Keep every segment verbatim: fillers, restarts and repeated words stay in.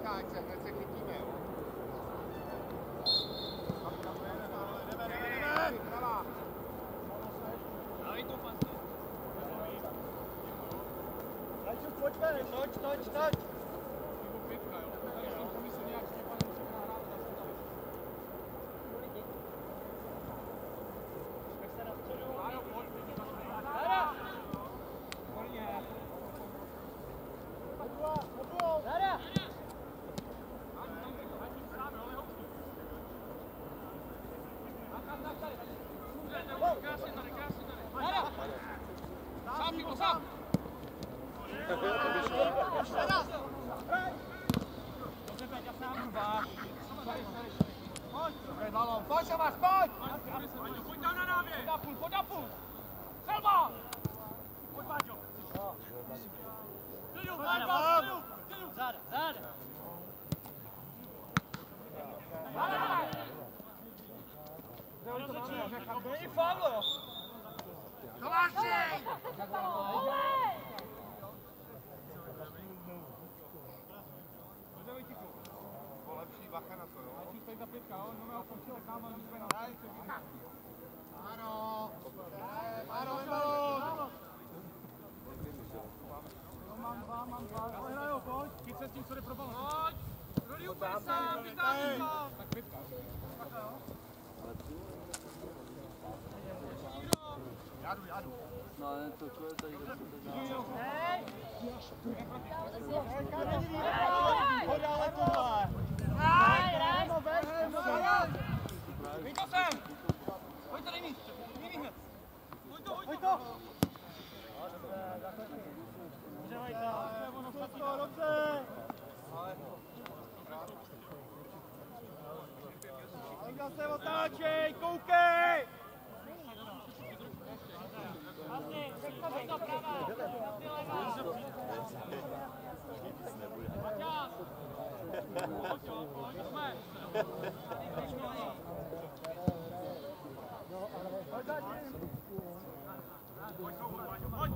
Teďka, ať se, ať se chytíme, jo. Jdeme, jdeme, jdeme! Dávej to, Pantě. Rajču, pojďme, toč, toč, toč. Pětka, jo. Tady v tom komisu nějak Štěpán musí nahrát. Tak se na středu. Ájo, pojď. Dara! Volně. Podruha, podruhou. Dara! Sám, Niko, sám! Dobře, Peťa, sám. Dva. Dobrý balón, pojď se vás, pojď! Pojď tam na náběh. Pojď na půl, pojď na půl. Selma! Pojď, Páťo. Klidu, Páťo, klidu, klidu. Záda, záda. To není faul, jo? Tomáši! Lepší bacha na to, jo? Ať už tady ta pětka, jo? No, ho končil k nám, ale jsme na Ano! Ano, balón! Mám dva, mám dva. Ale hrajou, pojď. Chyť se s tím, co jde pro balón. Pojď! Roli úplně Tam, sám, tam, vytáhni tam. to. Tak pětka. Takhle, jo? Já jdu, já jdu. No ale to je tady, kde se to dá. Hej! Pojď ale tohle! Hraj, hraj! Vyjď to sem! Pojď tady mít! Mít hned! Pojď to, pojď to! Dobře, Vajta! Dobře, dobře! Linka se otáčej, koukej! Vlastně, pojď to pravá! Ty levá! Maťas! Pojď jo, pojď, jsme! Pojď zatím! Pojď, pojď!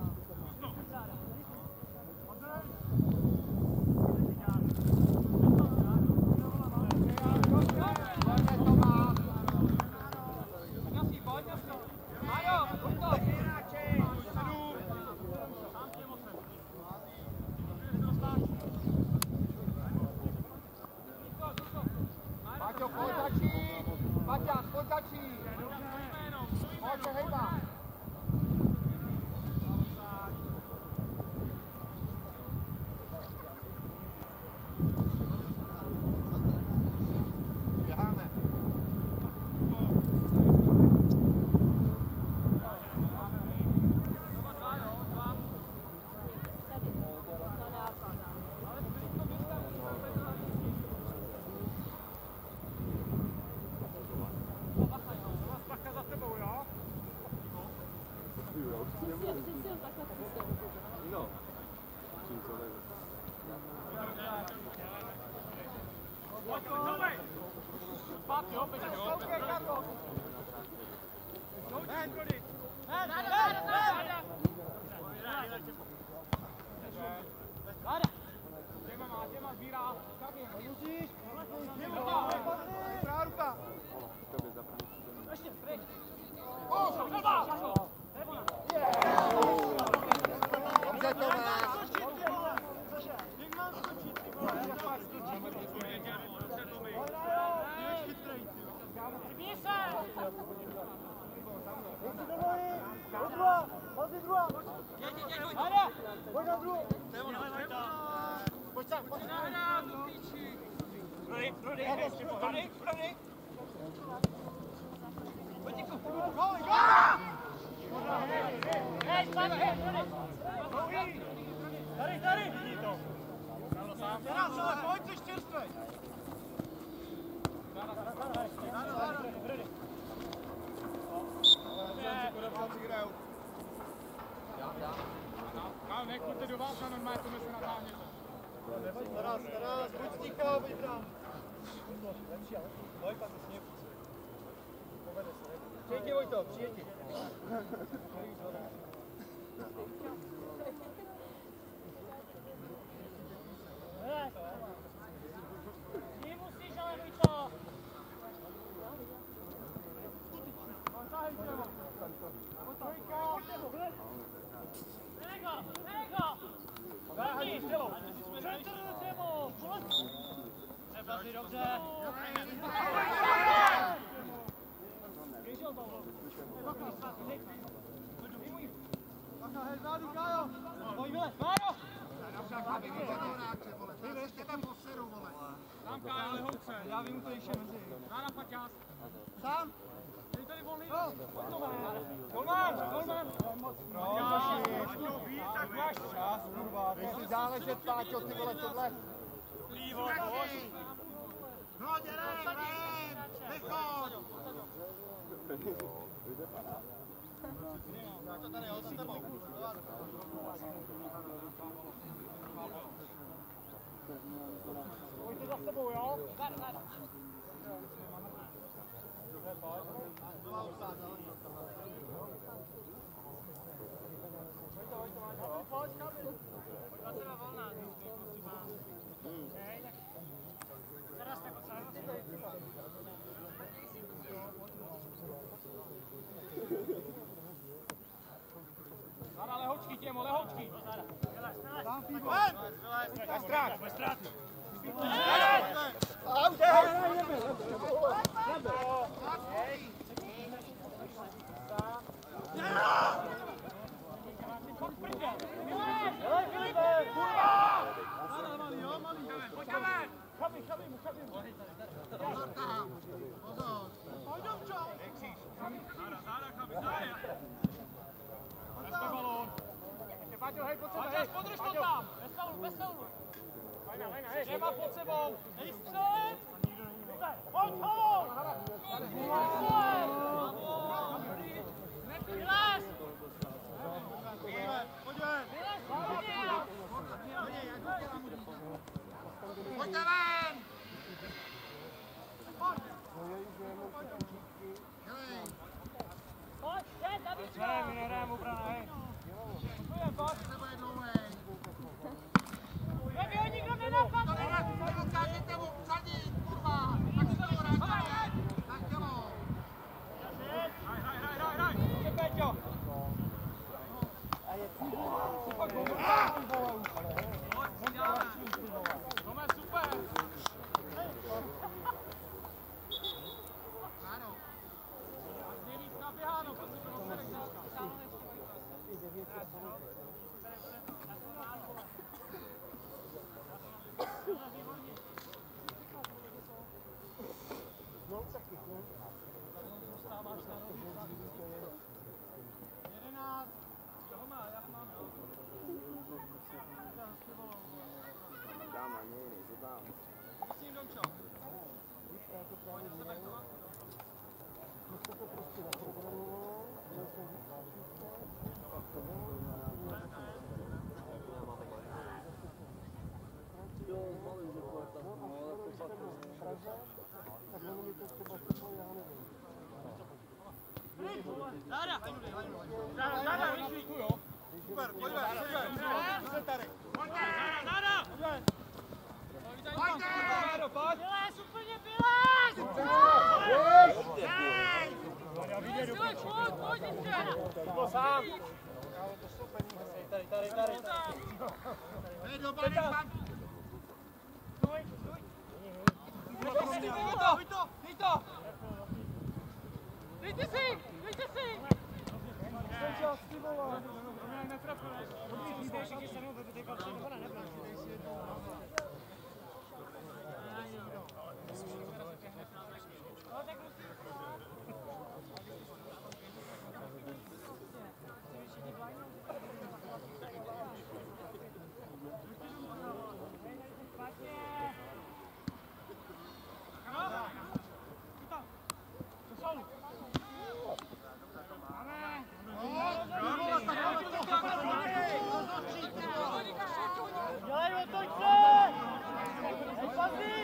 Maťo, pojď začít! Maťas, pojď začít! Pojď se hejba! Běháme. No. Čím to nejde? Zpátky, jo, Peťa, koukej, Karlo! Ven, Brody! Ven, ven, ven! Záda! Těma má, těma sbírá. Musíš! Dobrá ruka! Ještě, pryč! O, Selma! Dobře, Tomáš! Vybíj se! Pojď druhá! Pojď druhá! Hajde! Pojď na druhou! Pojď sem! Pojď na druhou! Rudy, Rudy, Rudy, Rudy! Pojď Niko! Gol, gol! Hej, zpátky! Rudy! Tady, tady! Teraz, ale pojď, jsi čerstvej! Kámo, nechujte do vás a normálně to se natáhněte. Taras, Taras, buď ticho, vybrám. Lepší, ale pojď, pak se sněh. Povede se, ne? Přijďte, Vojto, přijďte. Já vím, to ještě mezi. Rána Paťás. Sám. Tady tady volný. Golman, golman. Tak máš čas, kurva. Nechci záležet, Páťo, ty vole, tohle. Lívo, hoď. No, dělej, hraj, vychod. To tady, ho za tebou. Pojďte za sebou, jo? Zara, lehočky, Těmo, lehočky. Bez strát, bez strát. Podrž to tam! Bez faulu, bez faulu! Těma pod sebou! Hej, střed! Pojď, faul! Vylez! Pojď ven! Pojďte ven! Pojď, jde, David! Ne, my nehrajeme obrana, hej! Nebude dlouhej. Aby ho nikdo nenapadl! Nedokážete mu vsadit, kurva! Tak si to rád, tak tělo! Hraj, hraj, hraj, hraj, hraj! Pojď, Péťo! Super, Tome, super! Ano. Nejvíc naběháno, prostě to dostane křáčka. Jedenáct. Toho má, já mám. Dám na něj, nejde dám. Myslím, Domčo. Pojď se baktovat. Jo, zvolím, že pojď tak, no, ale to fakt Tak ono mi to třeba třeba, já nevím. Záda! Záda, záda, vyšli! Super, pojďme, super. Tady. Pojďte! Záda! Pojďte! Pojď! Vylez, úplně vylez! Hej! Pojď, pojď, pojď, pojď! Sám! Tady, tady, tady. Hej, do brany, pan! Stůj, stůj! Dejte to, dej to, dej to! Dejte si, dejte si! Jsem čas, ty vole! Dobrý, jste všichni se mnou, protože teďka přijde voda, nebrát. No tak musím stát. Dělej, otoč se! Hej, pasí!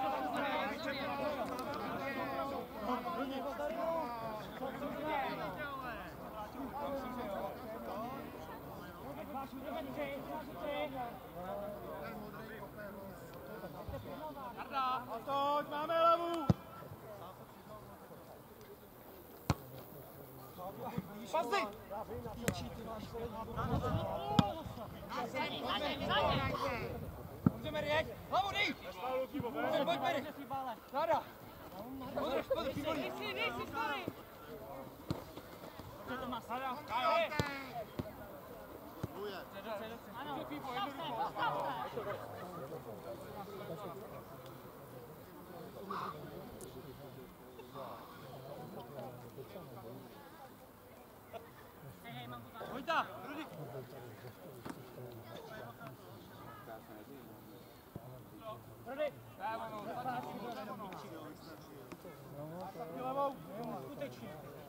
Jarda! Otoč, máme hlavu! Pasí! Píči, ty máš Dobře, Mary, jeď! Hlavu, dej! Pojď, pojď, Mary! Záda! Podrž, podrž, výborně! Nejsi, nejsi, starý! Dobře, Tomas. Ano, postav se, postav se! Hej, hej, mám to tam. Vojta, Rudik! Rudik! Levou, skutečně.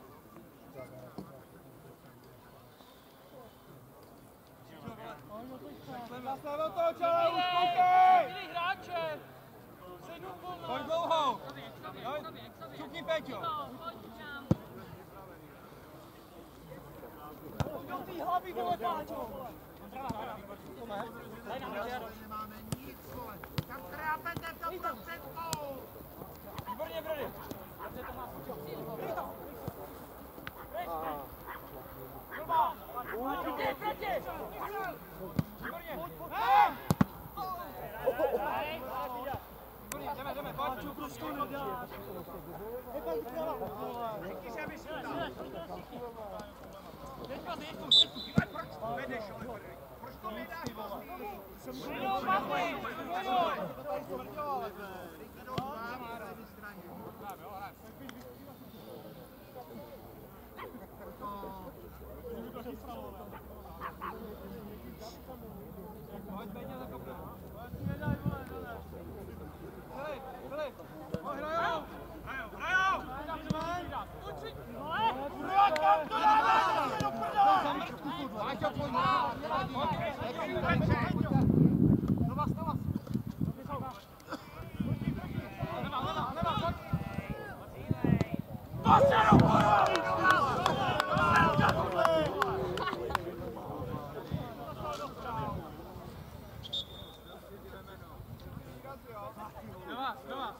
Zastavil toho čela, už koukej! Milí hráče! Sednu volno! Pojď dlouhou! Čukni, Péťo! Pojď tam! Pojď do tý hlavy, vole, Páťo! Nemáme nic, vole! Tam trápete v tom prostředku! Výborně, Brody! Proti, proti! Výborně! Hej! Výborně, jdeme, jdeme, pojď! Páťo, proč to nedáš? Hej, Páťo, prava! Řekni si, aby si tam! Teďka si jeďku, jeďku! Proč to vedeš, ale proč to nedáš, vole? Budou mazny! Budou! Pojď, Péťo, zakopne. Filip, Filip! Pojď, hrajou! Hrajou, hrajou! Kurva, kam to dáváš? Do prdele! Páťo, pojď na! Do vás, do vás! Leva, leva, leva, pojď! Poseru, kurva! Poseru, čakule! Do vás, do vás!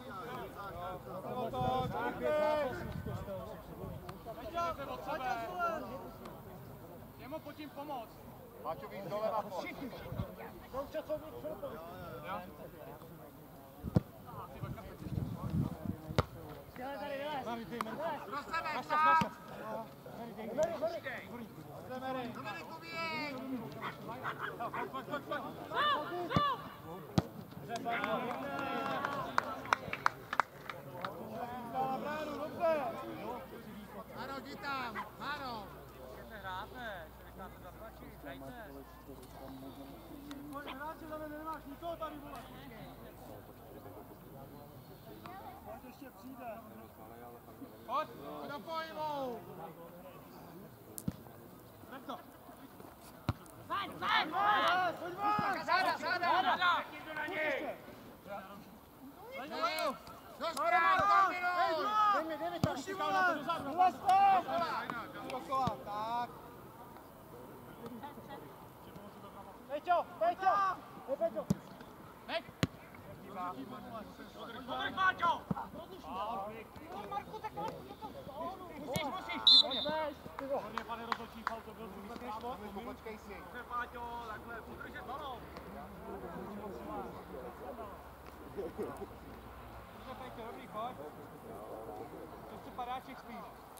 Jemu pojď jim pomoct. Páťo, víc doleva, pojď! Mám časovník, co to? Jo? Dělej tady, dělej! Pro sebe, Nastav, tak! nastav. Mary, Mary. Zde, Mary. Dominiku, běž! Pojď, pojď, pojď, pojď. Go, go! Dobře, Páťo. Dala bránu, dobře. Maro, jdi tam! Maro! Můžete hrát, ne? Když nám to zaplatí, dejte. Pojď, hráče, za mě nemáš nikoho tady, vole. Pojď, ještě přijde. Pojď! Pojď do pohybu! Jdem to. Fajn, fajn! Pojď vás! Záda, záda! Záda! Ještě. Jo! Dostrát, kombinuj! Dej mi, dej mi tam, ty vole! Vlaste! Dokola, tak. Peťo, Peťo! Hej, Peťo! Nech! Podrž, Páťo! Marku, tak Musíš, musíš! Odveš! Hodně, pane rozhodčí, fal to byl druhý stranu. Počkej si. Dobře, Páťo, takhle, podržet balón. Dobře, Péťo, dobrý, pojď. To chce padáček spíš.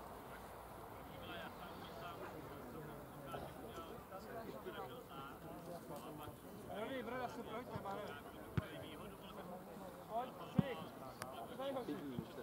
Dobrý, Broda, super, pojďte, Mare. Pojď, šik. Tady ho, šik.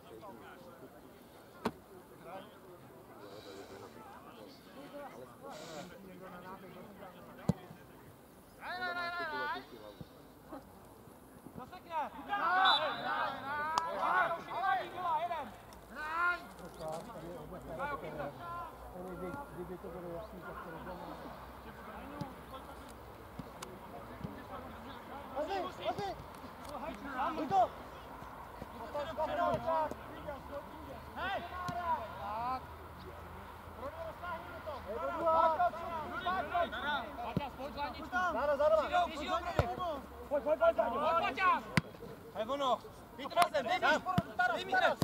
Hraj, hraj, hraj, hraj! Zasekne! Hraj! Hraj! Hraj! Hraj! Jeden! Hraj! Hraj, opět! Kdyby to bylo jasný, tak to rozhodne. Hazi, hazi! Uj to! Hej! Tak! Záda, záda! Pojď, pojď, pojď, pojď! Hej, ono! Víc razem, dej mi! Dej mi hned!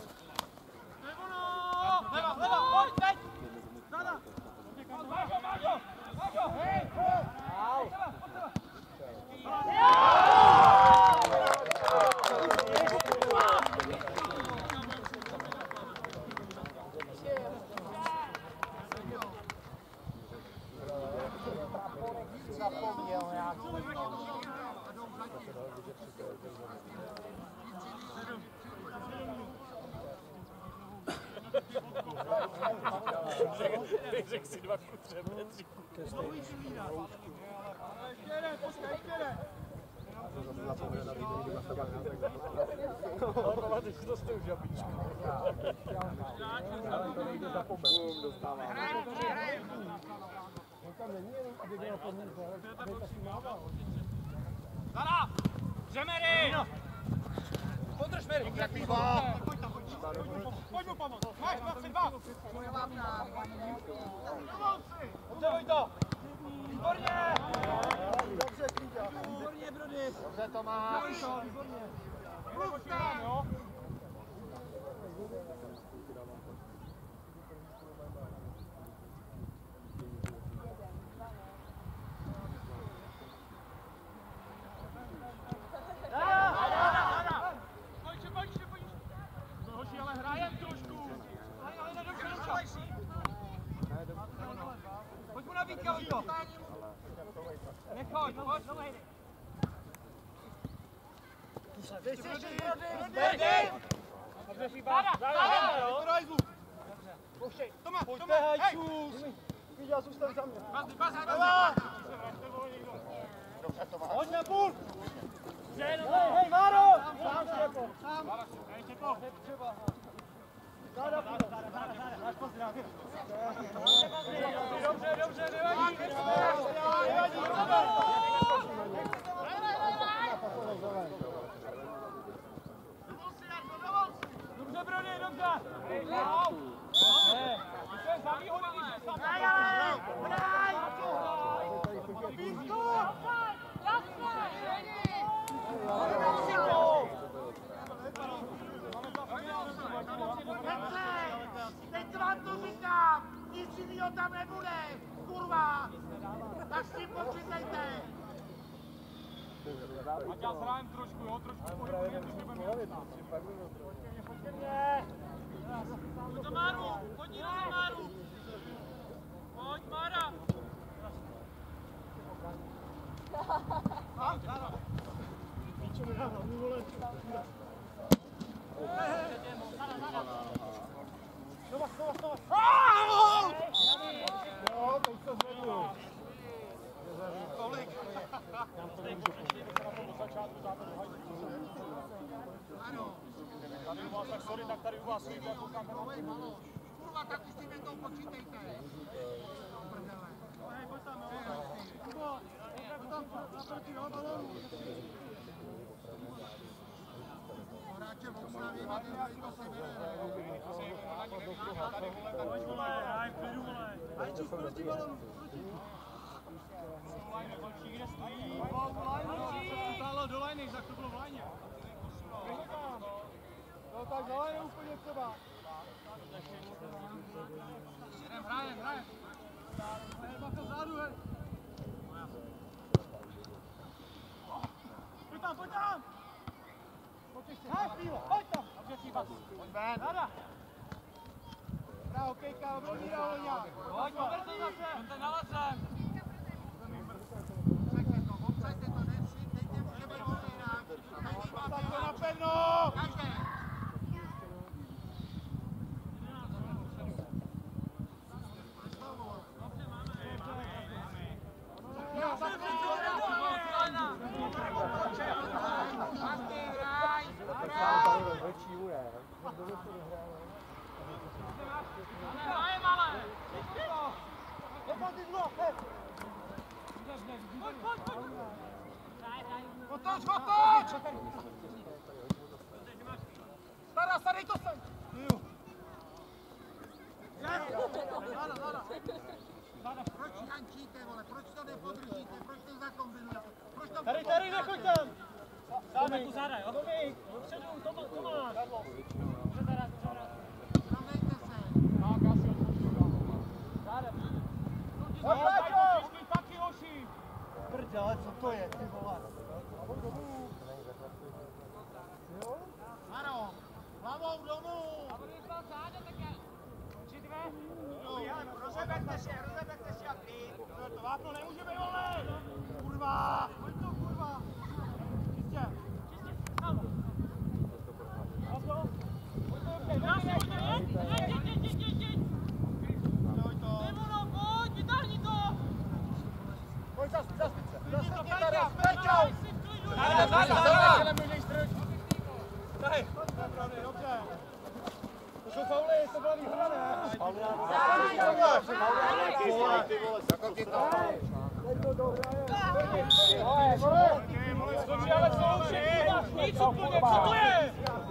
Leva, leva, pojď, teď! Záda! Vážo, vážo! Vážo! Hej! Pojď sebe, pojď sebe! zapomněl nějak. Řekl si dva ku třem, ne tři ku třem. Ještě jeden, počkej, ještě jeden. Ale pamatuješ, že to jste už žabičku. Ale to nejde zapomenout. Bum, dostává. Hrajem, hrajem. On tam není jenom, aby dělal pomůžu, ale aby taky mával. Zara! Žemery! Podrž Mery! Jaký dva? Pojď tam, pojď. Pojď mu pomoct. Máš dva, tři, dva. Dobře, Vojto. Výborně. Dobře, Klíďa. Výborně, Brody. Dobře, Tomáš. Výborně. Kluste! Pojď mu na Vítka, Vojto. Nechoď, pojď. Ty jsi ještě Brody. Dobře, Fíba. Vypadaj zvuk. Pouštěj. Toma, Toma, hej. Klíďa, zůstaň za mě. Bazdy, bazdy, bazdy. Dobře, Tomáš. Hoď na půl. Hej, hej, Máro. Sám se jako. Sám. Hej, Čepo. Třeba. Záda, záda, záda, záda. Máš pozdrav. Dobře, dobře, nevadí. Nevadí, dobře, Brody, dobře. Dobře. To je za výhody, když jsi sám. Daj, ale! Podaj! Teď vám to říkám, nic jinýho tam nebude, kurva, tak s tím počítejte. Ať já zhrajem trošku, jo, trošku pohybujeme, když nebudeme mít. Pojďte mě! Pojď do Máru, pojď do Máru! Pojď, Mára! Víčo mi dává, mu vole. Znova, znova, znova! Jo, to už to zvednu. Tolik. Já to nemůžu do začátku západu hajdu. Tady u vás, tak sorry, tak tady u vás svýte, jako kam nebo... Kurva, tak už tím jednou počítejte. Hej, pojď tam, jo. Kubo, pojď tam, naproti, jo, balonu. Hráče v Oxlavě, Matěj, to se bere. Pojď, vole, haj, v klidu, vole. Haj, čus proti balonu, proti. Kde stojí? Se utáhlo do lajny, tak to bylo v lajně. No tak za lajnu úplně třeba. Jdem, hrajem, hrajem. Hej, baka zádu, hej. Pojď tam, pojď tam. Hej, Fílo, pojď tam. Dobře, Fíba. Pojď ven. Nada. Dobrá hokejka, obrodí na Oleňa. Pojď, pober to zase. Pojďte na lasem. Obsaďte to, obsaďte to, nevšim, dejte mu sebe volný hráč. Tak to napevno. Každé. Otoč, otoč! Stara, starej to sem! Proč jančíte, vole, proč to nepodržíte, proč to zakombinujete, proč to... Tady, tady, nechoď tam! Dáme tu záda, jo? Domík, dopředu, Tomáš! Tomáš! Rovnejte se. Tak, já si odpůjdu. Záda. Pojď, Páťo! Taky, hoši! Prdele, co to je, ty vole? Ano, hlavou domů. Rozeberte si, rozeberte si a klid. To vápno nemůže být volné! kurva! Pojď to, kurva! Čistě! Čistě! Tam! A to? Pojď to, pojď to! Jeď, jeď, jeď, jeď, jeď, jeď! Pojď to! Nemono, pojď, vytáhni to! Pojď zas, zas, Vytáhni to, zas, Peťa! Peťou! Záda, záda, záda! Tahy! Dobře! To jsou fauly, to byla výhra, ne? Fauly, jako ty to. Dobře, ale co už je? Nic úplně, co to je?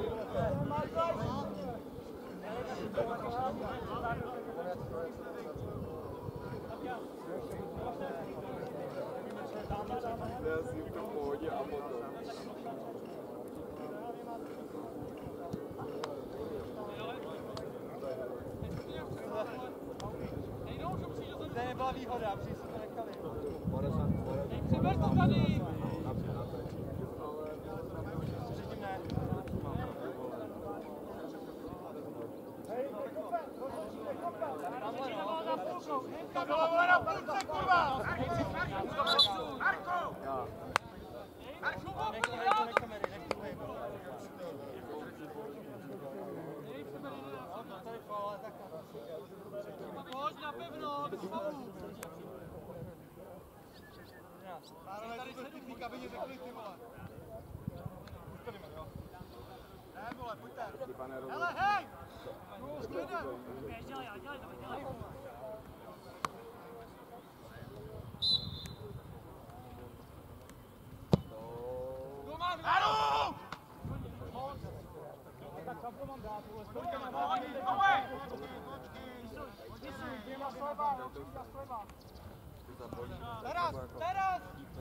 Já si v tom pohodě a potom. To nebyla výhoda, protože se to nechali. Přiber to tady! Předtím ne. Hej, nekope, rozhodčí nekope. Na půlku, to bylo vole na půlce, kurva! Marko! Marko! Marko, nech kamery, nech to hejbe. Tady faul, ale tak... Pojď na pevno, bez faulu. Pánové, tady se v té kabině řekli, ty vole. Ustavíme, jo? Ne, vole, pojďte. Hele, hej! Už to jde. Běž, dělej, dělej to, dělej. Roman, Haru! Tak tam to mám dát, vole. Spojďte na vás. Dvěma sleva, dvěma sleva. Teraz, teraz!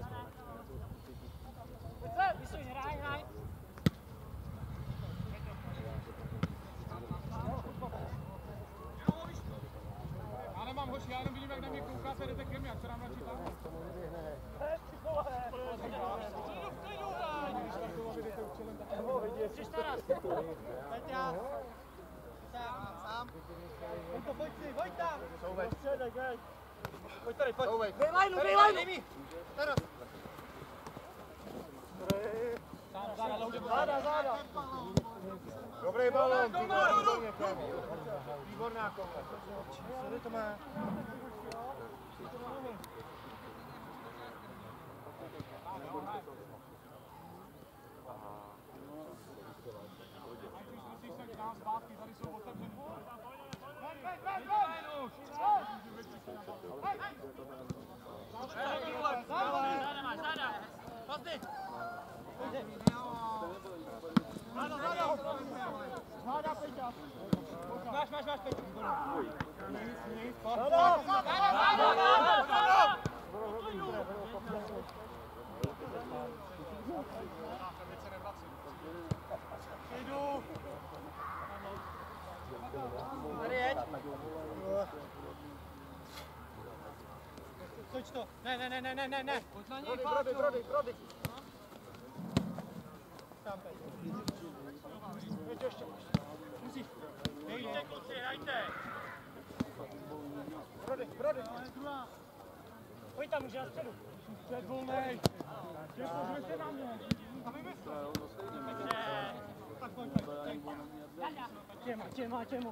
Pojď se, vysuň, hraj, hraj. Já nemám hoši, já jenom vidím, jak na mě koukáte, jdete ke mně, jak se nám radši tam. Hej, ty vole! Přijdu v klidu, hraj! Jsi teraz! Peťa! Sám, sám. Pojď to, pojď si, pojď tam! Souvej. Pojď tady, pojď. Souvej. Dej lajnu, dej lajnu! Teraz! Záda, záda! Dobrý balón, ty vole, Jdu, jdu, výborně, Kémi. Výborná komle. Tady to má. Tady jsou otevřený. Záda máš, záda! Pasti! Záda, záda! Záda, Peťa! Máš, máš, máš, Peťa! Záda! Záda, záda, záda! Jdu! Tady jeď! Toč to! Ne, ne, ne, ne, ne, ne, ne! Pojď na něj, Brody, brody, brody. tam, Pejď. Pejď ještě. Musíš. Nejde. Kluci, hrajte! Brody, brody. Pojď tam, už na středu. Před volnej. Těko, zvěste na mě. A vymyslel. Ne. Tak pojď, pojď. Těma, těma, těma.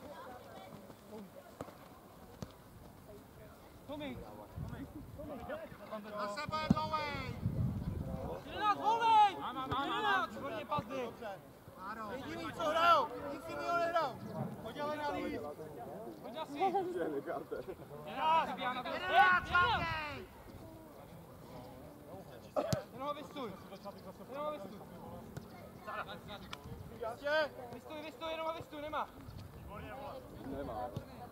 Tomi. Na sebe, dlouhej! jedenáct, volnej! jedenáct, hodně pazdy. Jediný, co hrajou, nic jiného nehrajou. Pojď ale na líp. Pojď asi. jedenáct, Jedenáct, hlavněj! jenom ho vystuj. Jenom ho vystuj. Ještě. Vystuj, vystuj, jenom ho vystuj, nemá. Nemá.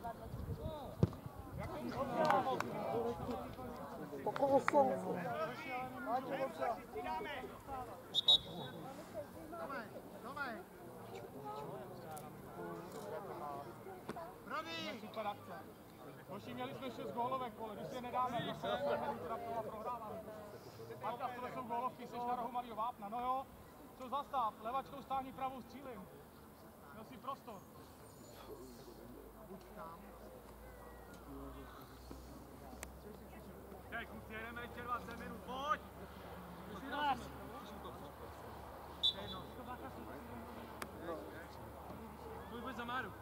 Okolo slunce. Tomej, Tomej! Brody! Super akce. Hoši, měli jsme šest gólovek, vole, když si je nedáme, tak se dostaneme a prohráváme. Marka, tohle jsou gólovky, jsi na rohu malýho vápna, no jo. Co zastav, levačkou stáhni pravou střílim. Měl si prostor. Pojď, kluci, jedeme ještě dvacet minut, pojď! Pojď, pojď za Máru.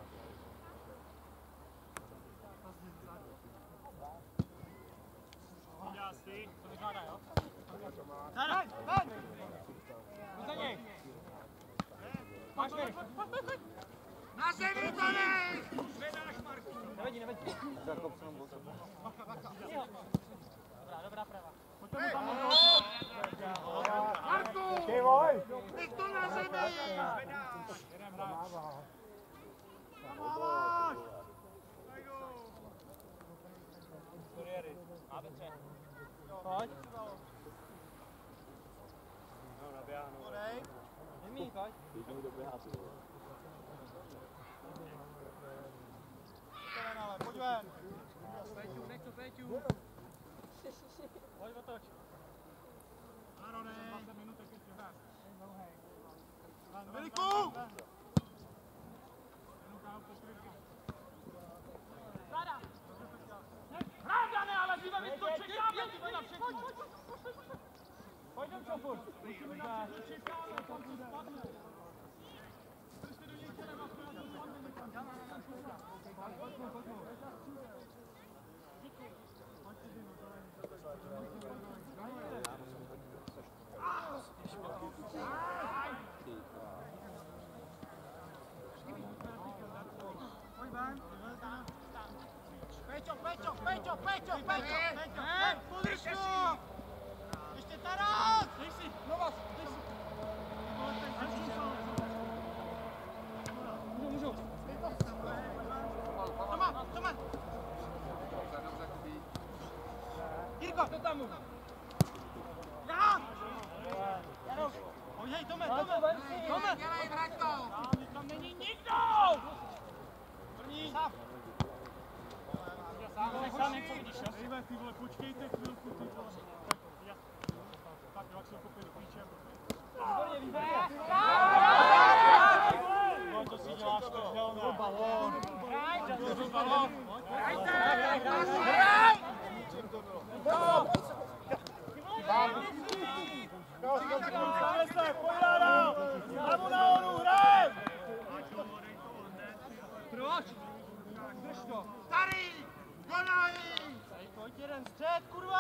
Udělá si. To vykládá, jo? Tady, tady! Pojď za něj. Máš vy. Na zemi to nej! Zvedáš, Marku! Nevedí, nevedí. Jo. Dobrá, dobrá prava. Marku! Ty voj! Nech to na zemi! Zvedáš! Zamáváš! Kuriéry. A Petře. Pojď. No, naběhnu. Nemí, pojď. Pojď ven! Péťu, nech to, Péťu. Pojď, otoč. Ano, ne. dvacet minutek ještě ven. Veliku! Záda. Ráda, ale dříve my to čekáme, ty na všechny. Pojď do čopu. Musíme na všechno čekáme, to co spadne. Prostě do něj čelem a to spadne někam. Pojďme, pojďme. Peťo, Peťo, Peťo, Peťo, Peťo! Hej, podrž to! Ještě Taras! Dej si, no vás, dej si. Můžu, můžu. Toma, Toma! Jirko, to tam mu. Já! Pojď, hej, Tome, Tome! Tome! Dělej, vrať to! Tam není nikdo! První! Stav! Sám něco vidíš, jo? Ejme, ty vole, počkejte chvilku, ty vole. Tak, jak se kopit klíčem. Výborně, výborně. No, to si děláš to želné. Balón. Hraj, To balón. Hrajte! Hraj! Hlavu nahoru, hraj! Proč? Drž to. Starý! Konaj! Pojď jeden střed, kurva!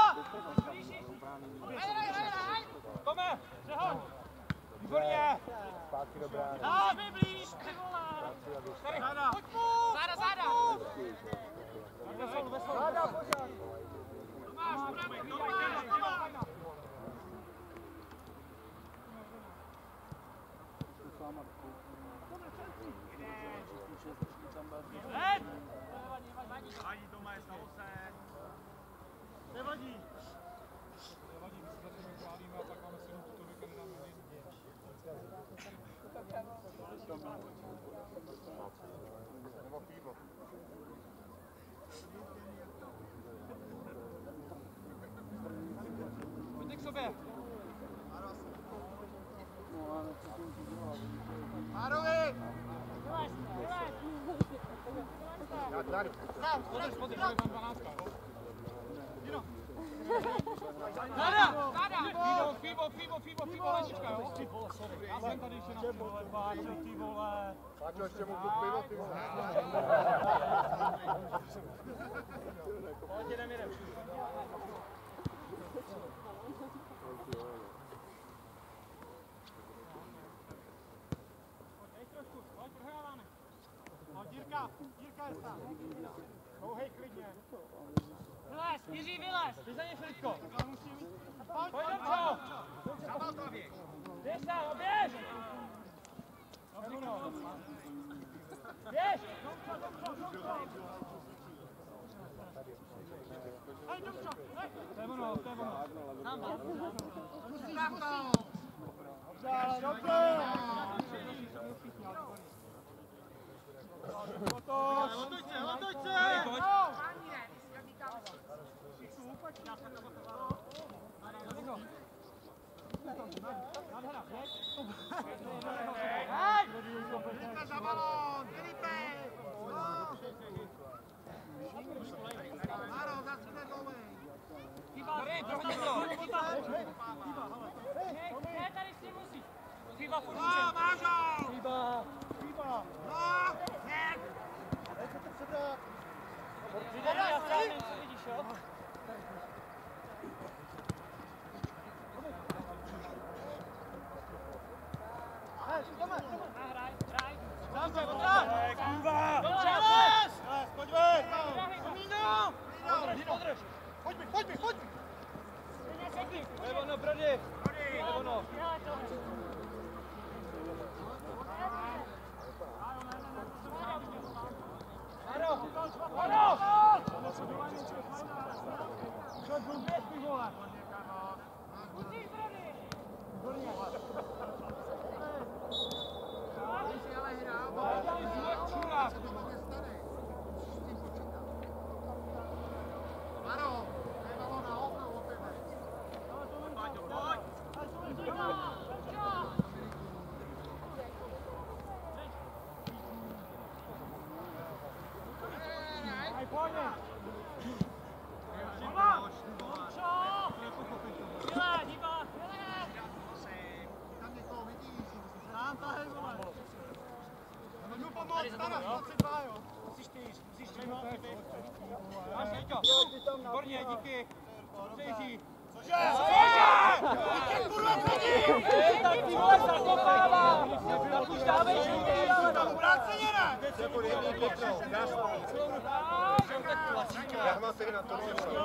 Hej, hej, hej, hej! Tome, přehoď! Výborně! Zpátky do brány. Dá mi blíž, ty vole! Tady, Záda. pojď mu! Záda, záda! Vesel, vesel. Záda, pořád. Tomáš, budeme, Tomáš, Tomáš! Hned! Ani Toma je stalo se. Nevadí. Nevadí, my se za tím chválíme a pak máme si tuto věka nedáme Nebo pivo. Pojďte k sobě! Márovi! Já tady. Podrž, podrž, Tam dvanáctka, jo? Jino. záda! Záda! Fibo, Fibo, Fibo, Fibo, Fibo, letička, jo? Ty vole, sorry. Já jsem tady ještě na ty vole, páčo, ty vole. Páčo, ještě mu tu pivo, ty vole. Pojď, jdem, jdem. Dej trošku, pojď, prohráváme. Pojď, Jirka, Jirka je tam. Bouhej, klidně. Vylez, Jiří, vylez! Ty za ně, Filipko! Pojď, Pojď, Dobřo! Běž tam, běž! Běž! hej, Dobře, hej. To je ono, to je ono. Tam, tam. Stav to! Dobře, dobře. Otoč. Hotuj se, hotuj se! Pojď. Filipe za balón! Filipe! No! Máro, zasune dole! Hej, prohodí to! Ne, tady s tím musíš. Chyba furt může. No, Mážo! Chyba! Chyba! No, hned! Dejte to předat! Přidej, já stáhnem, co vidíš, jo? Hej, jdeme, jdeme! Hraj, hraj. Dáme, otrát! Kurva! Čeles! Pojď ven! Tomíno! Podrž, podrž! Pojď mi, pojď mi, pojď mi! Levo no, Brody! Levo no. Haro! Haro! Co blbě, ty vole? Musíš, Brody! Maro, to je balón na okno od tebe. Paťo, pojď! Aj, pojď! Milá, díva! Tam někoho vidíš? Nám tahej, vole! Jdu pomoct, Stana, dvacet dva, jo? Musíš ty, musíš ty, no, ty. Máš, Jejko! Výborně, díky! Přeji! Cože? Cože? Ty kurva chodí! Hej, tak ty vole zakopává! Tak už dávej žlutý, ale tam Vráceně ne! Já mám tady na to,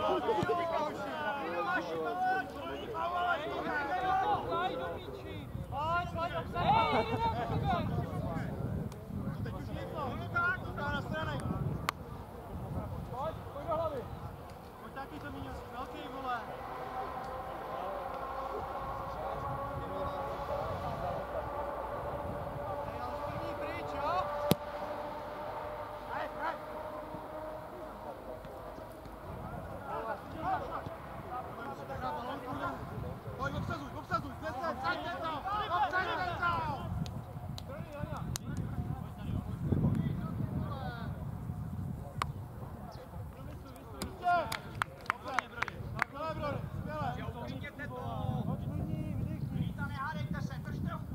Daj do míči! Pojď, pojď, hej, jdem, Teď už něco. Lukáš, na straně. Pojď, pojď do hlavy. Pojď taky to míň, velký vole. Hej, ale z první pryč, jo? Hej, hej. Pojď, obsazuj, obsazuj, znesne, Obsaďte to! Obsaďte to! Nehádejte se, držte ho!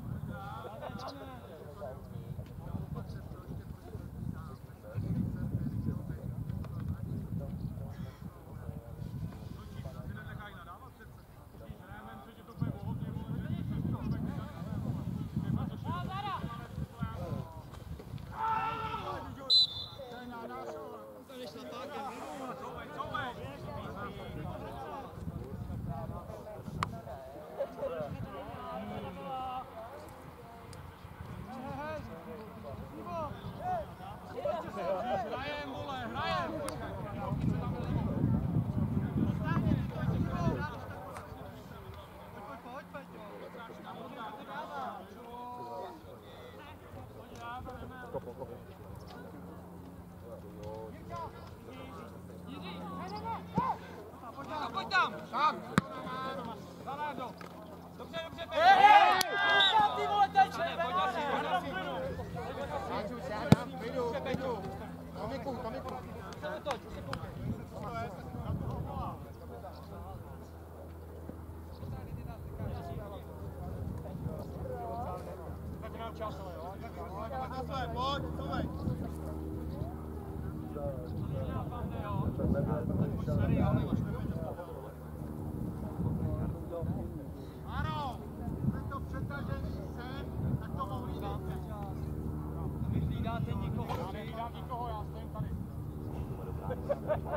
Hrajem, vole, hrajem! Pojď, pojď, Peťo. Pojď tam! Tak! Zanádo! Dobře, dobře, Hej! Ty vole, teď! Pojď asi, pojď asi! Sáču, sádám, klidu, klidu. Tomiku, Tomiku. Se otoč, už se koukej. Tak nám časové, jo? Pojď, pojď, pojď. Ano! Tento přetažený sem, tak to mohl jít. Vy hlídáte nikoho, Já nevídám nikoho, já stojím tady.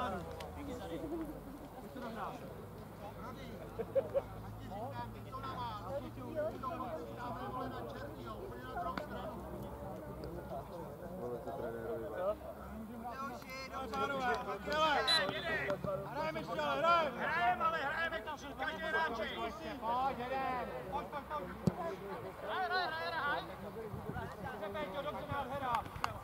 Hrajeme ještě, ale hrajeme! Hrajeme, ale hrajeme to všechno, každý hráči! Pojď, jeden! Pojď, pojď, pojď! Hraj, hraj, hraj, hraj! Dobře, Péťo, dobře, nádhera!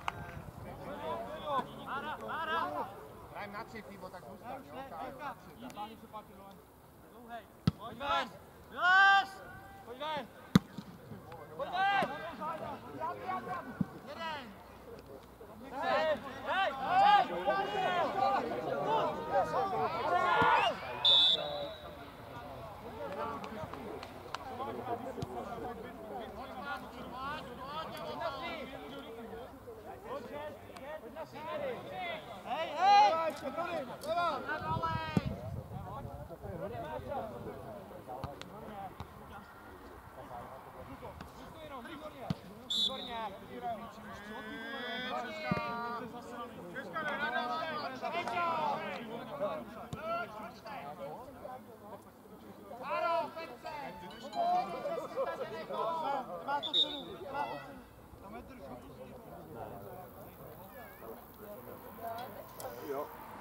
Mára, Mára! Hrajeme na tři, Fibo, tak zůstaň, jo? Pojď ven! Vylez! Pojď ven! Pojď ven! Jeden! Hej! Hej! Hej! Hej, hej! Na volej! Má to cenu, má to cenu. Tam je držu. Jo.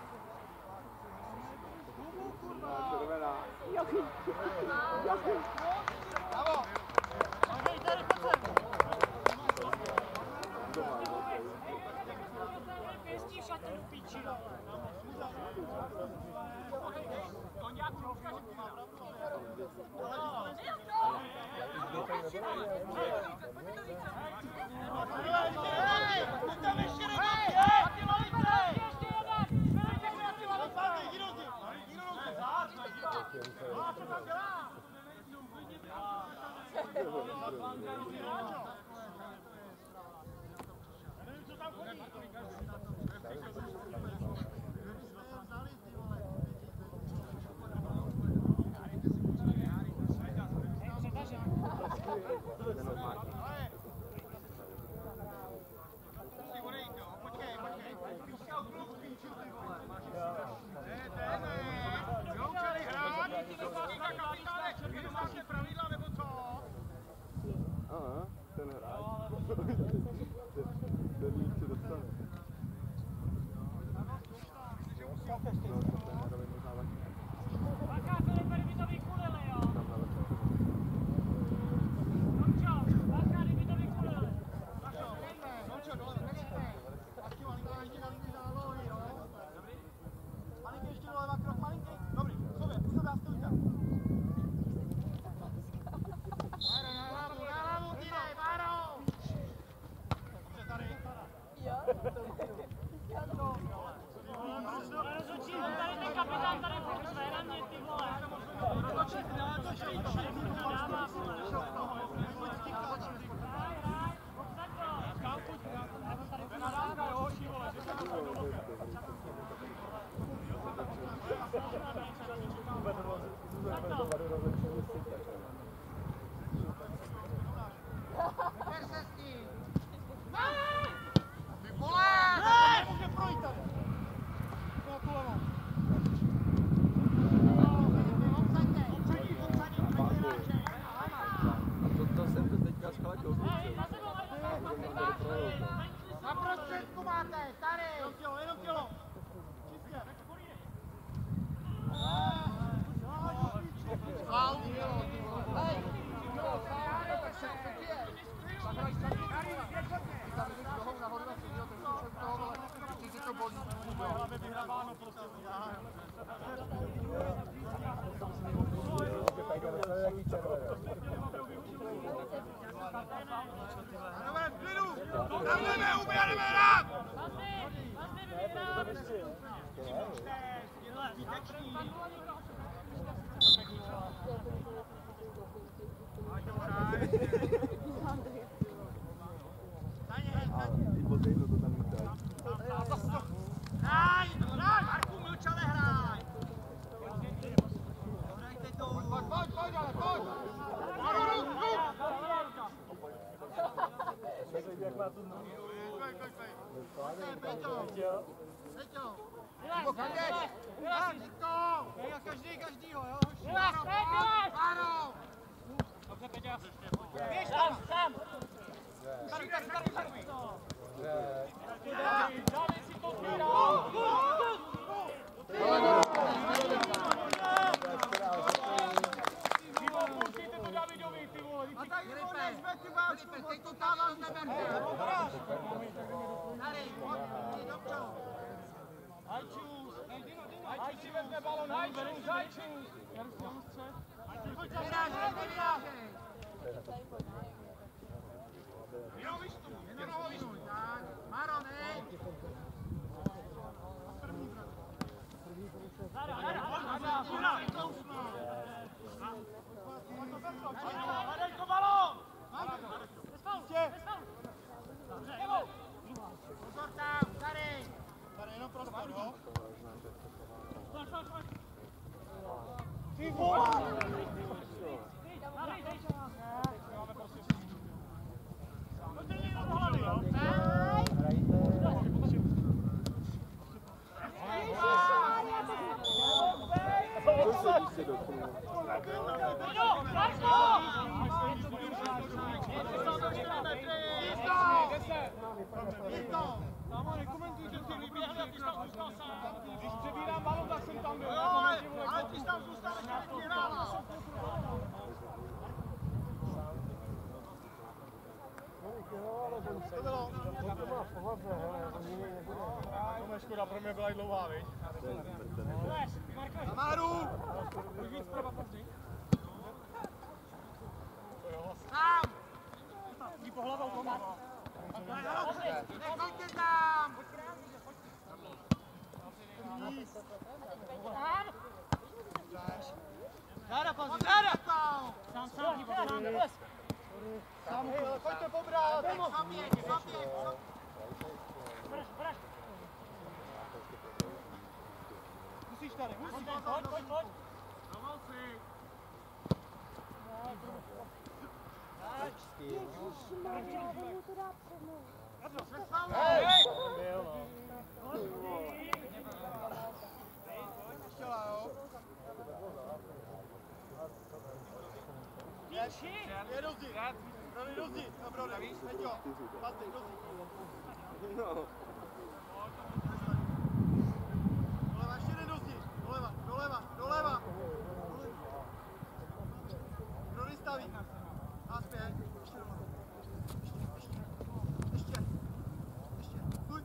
Červená. Jaký? Jaký? Bravo. Hej, tady pojď sem. Pěstí šatě do píči. To nějak rovka, že má pravdu. Tam ještě nemáte! Ještě jeden! Aha, ten hráč. Ten líp se dostane. Bacha, to je permitový kulele, jo? Tomčo, bacha, permitový kulele. Tomčo, dole, nechme. Taky malinká, ještě na linky zálohy, jo? Malinky ještě doleva, krok malinky. Dobrý, u sobě, u sobě a stůjte. Máro, na hlavu, na hlavu, týdej, Máro! Dobře, tady. Jo? Rozhodčí, tady ten kapitán tady furt své na mě, ty vole. Rozhodčí, já to šli, to tady furt dává, vole. Hraj, hraj, obsaď to. Skápuť, já jsem tady furt nadávka, jo, hoši, vole. Vyber se s tím. Ty vole! Ne! Nemůže projít tady. Na tu levou. Na prostředku máte, tady! Jenom tělo, jenom tělo! Čistě! Faul! Hej! Vyhráváno prostě. Pánové, v klidu! Tam jdeme, uběhneme hrát! Pasti, pasti, vyhrát! Hraj, hraj! Marku, mlčale hraj! Hrajte to! Pojď, pojď, pojď, ale pojď! Maru, ruk, ruk! Jak má tu nohu? Pojď, pojď, pojď. Peťo! Peťo! Každý, každýho, jo? Páro! Dobře, Peťa. Běž Tam, tam. Tady, tady, tady, tady. Dávid si to sbírá. Počkejte to Davidovi, ty vole. A tady ho nezve, ty vás, teď to dávám neberte. Tady, pojď, dobře. Hajčus, Hajči vezme balon, Hajčus, Hajčus. Vyrážej, nevyrážej. Jenom vyštu, jenom ho vyštu. Maro, nej. Hadejko balon! Pozor tam, tady. Tady jenom prostor, jo? Ty vole! Máme prostě Posadí se do klubu. Tam nekomentujte si, vyběhli a ty tam zůstal sám. Když přebírám balon, tak jsem tam byl. Ale ty jsi tam zůstal, ještě nevyhrával. To bylo. To je škoda, pro mě byla i dlouhá, viď? Maru! Už víc prava později. To jo, vlastně. Tam. Jí po hlavou tomu. Nechoďte tam. Záda, pazi, Záda. Sám, sám, sám, sám. Tam, hej, ale pojďte pobrat. Zaběť, zaběť. Brž, brž. Musíš tady, musíš. Pojď, pojď, pojď. Je rozdíl. Brody, rozdíl. No, brody, teď jo. Patrik, rozdíl. Doleva, ještě jeden rozdíl. Doleva, doleva, doleva. Brody staví. A zpět. Ještě doleva. Ještě, ještě. Ještě. Ještě. Stůj.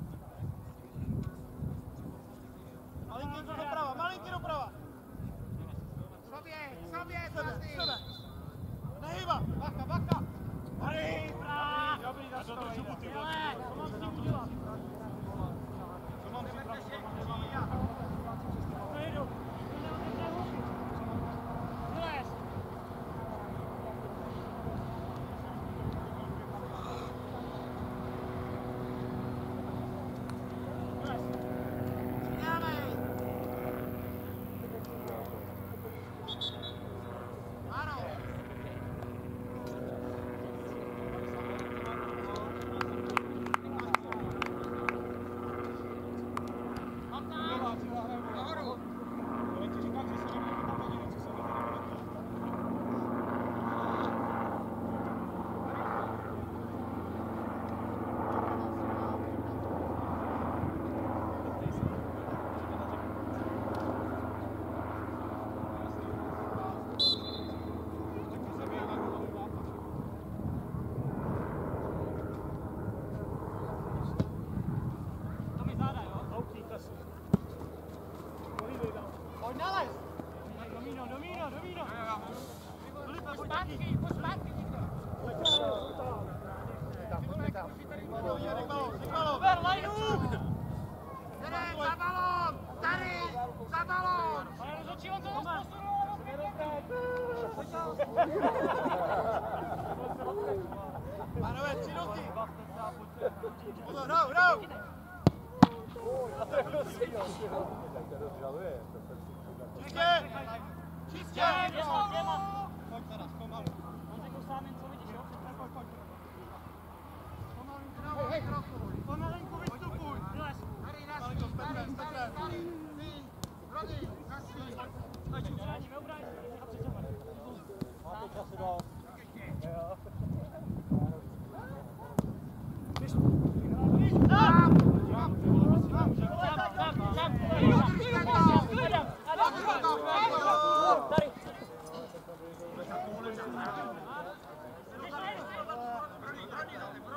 Malinky doprava, malinky doprava. Zaběť, zaběť, Sebe, Plasty. sebe. Nehýba, bacha, bacha. Dobrý, dobrý, za to jde. Co mám s tím udělat? Co mám připravit? Nejdu. Vylez. Přidávej. Maro. To mi záda, jo? Pojď nalez. Domíno, domíno, domíno. Pojď zpátky, pojď zpátky. Ver, lajnu! Jdem, za balón. Tady, za balón. Ale rozhodčí, on to nás posunul. Pánové, tři roky. Pozor, hrou, hrou. Čistě. Čistě. Děma, děma. Pojď teda, zpomalu. On řekl sám jen, co vidíš, jo? Pojď, pojď. Hej, hej, trochu. Pomalinku vystupuj. Vylez. Tady, na Malinko, tady, s Petrem, s tady, Petrem. tady. Brani, brani,